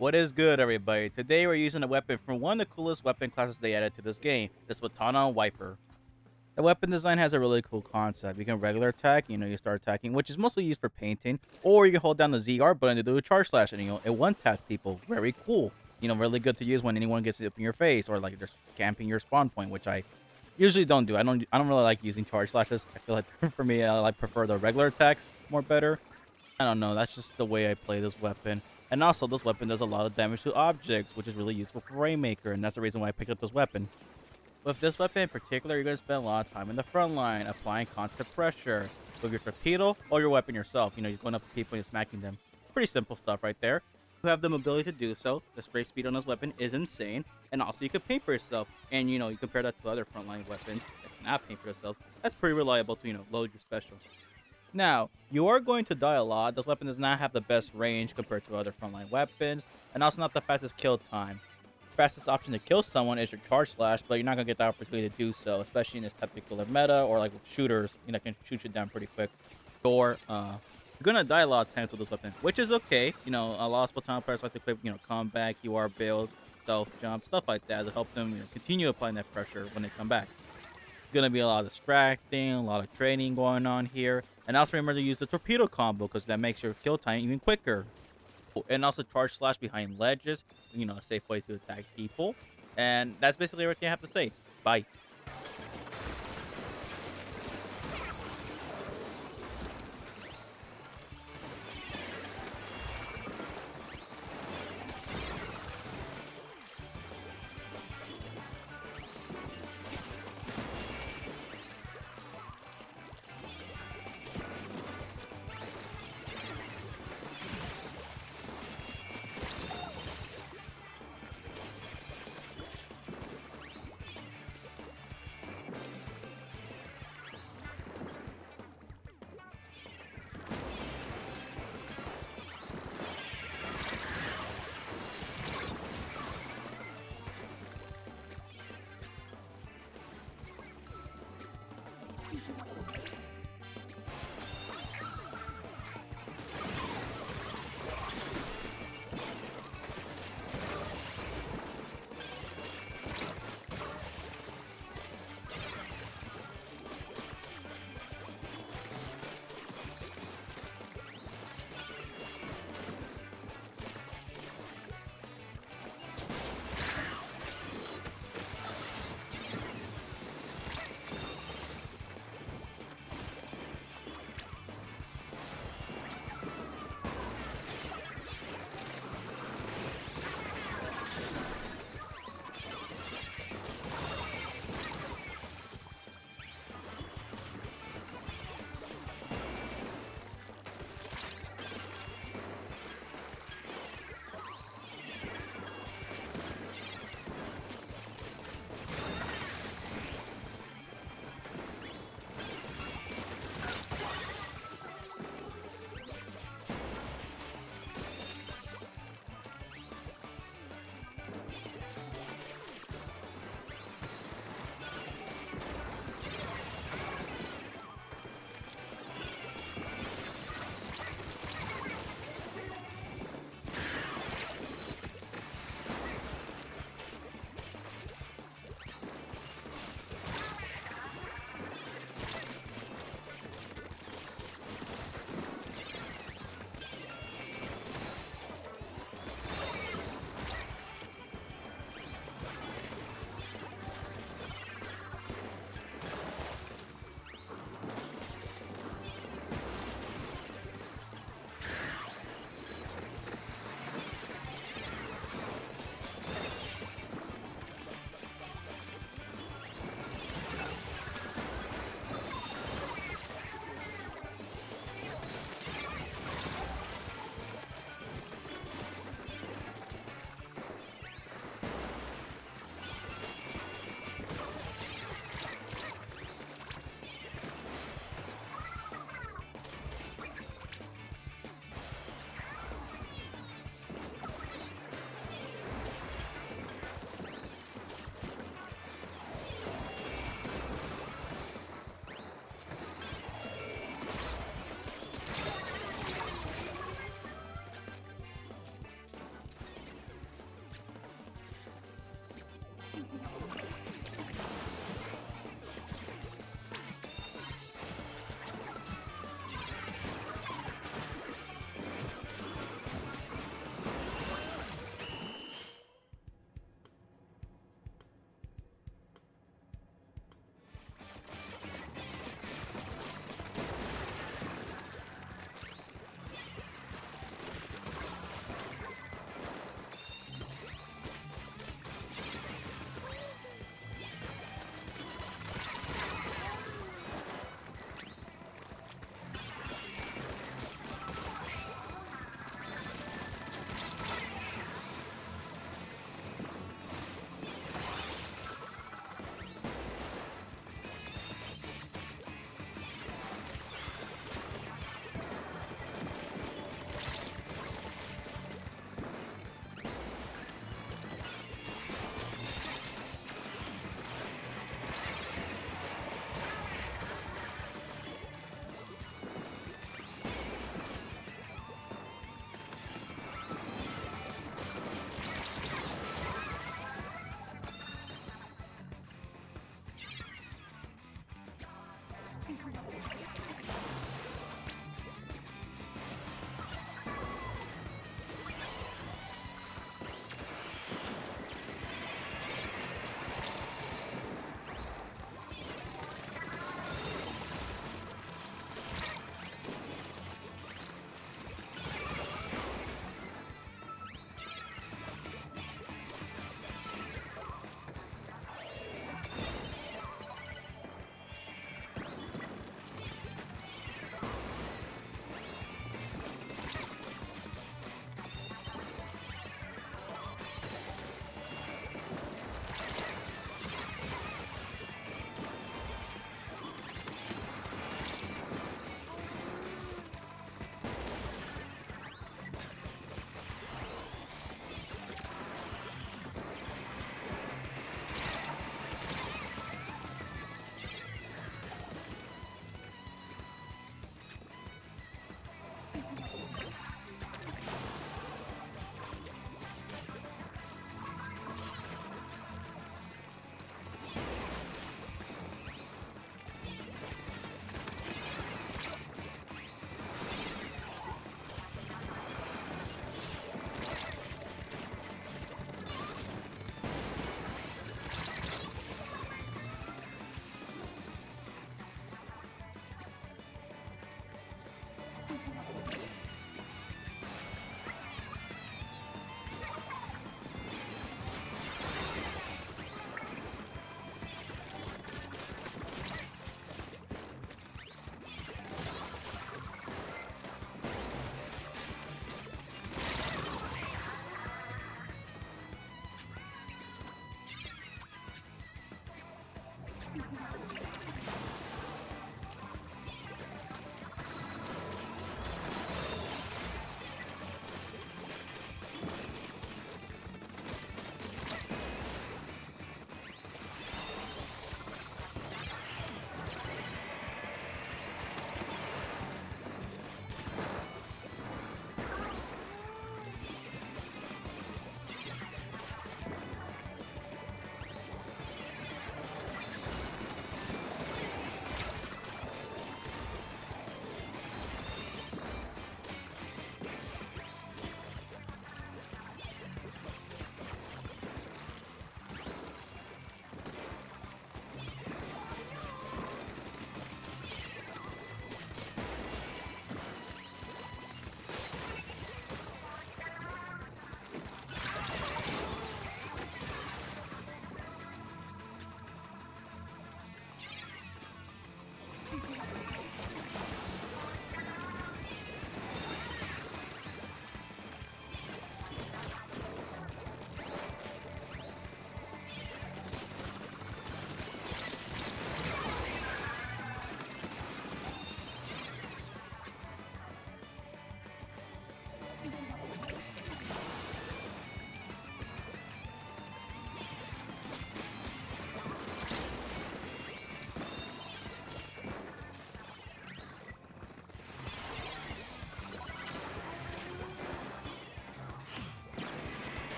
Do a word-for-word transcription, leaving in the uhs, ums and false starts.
What is good, everybody? Today we're using a weapon from one of the coolest weapon classes they added to this game, the Spatana Wiper. The weapon design has a really cool concept. You can regular attack, you know, you start attacking, which is mostly used for painting, or you can hold down the Z R button to do a charge slash, and you know, it one-taps people. Very cool. You know, really good to use when anyone gets it up in your face, or like just camping your spawn point, which I usually don't do. I don't I don't really like using charge slashes. I feel like for me, I like prefer the regular attacks more better. I don't know, that's just the way I play this weapon. And also, this weapon does a lot of damage to objects, which is really useful for Rainmaker, and that's the reason why I picked up this weapon. With this weapon in particular, you're going to spend a lot of time in the front line, applying constant pressure with your torpedo or your weapon yourself. You know, you're going up to people and you're smacking them. Pretty simple stuff right there. You have the mobility to do so. The straight speed on this weapon is insane. And also, you can paint for yourself. And, you know, you compare that to other frontline weapons that cannot paint for themselves. That's pretty reliable to, you know, load your special. Now, you are going to die a lot. This weapon does not have the best range compared to other frontline weapons, and also not the fastest kill time. Fastest option to kill someone is your charge slash, but you're not going to get the opportunity to do so, especially in this particular meta, or like with shooters, you know, can shoot you down pretty quick. Or, uh, you're going to die a lot of times with this weapon, which is okay. You know, a lot of Spatana players like to equip, you know, combat, Q R builds, stealth jump, stuff like that to help them, you know, continue applying that pressure when they come back. Gonna be a lot of distracting, a lot of training going on here, and also remember to use the torpedo combo because that makes your kill time even quicker. And also charge slash behind ledges, you know, a safe way to attack people. And that's basically everything I have to say. Bye.